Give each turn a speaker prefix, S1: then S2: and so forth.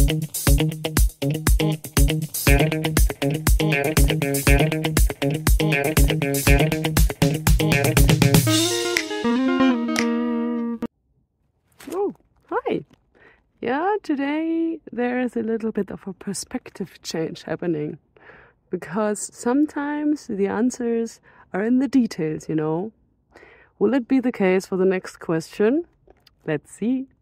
S1: Oh, hi. Yeah, today there is a little bit of a perspective change happening, because sometimes the answers are in the details, you know. Will it be the case for the next question? Let's see.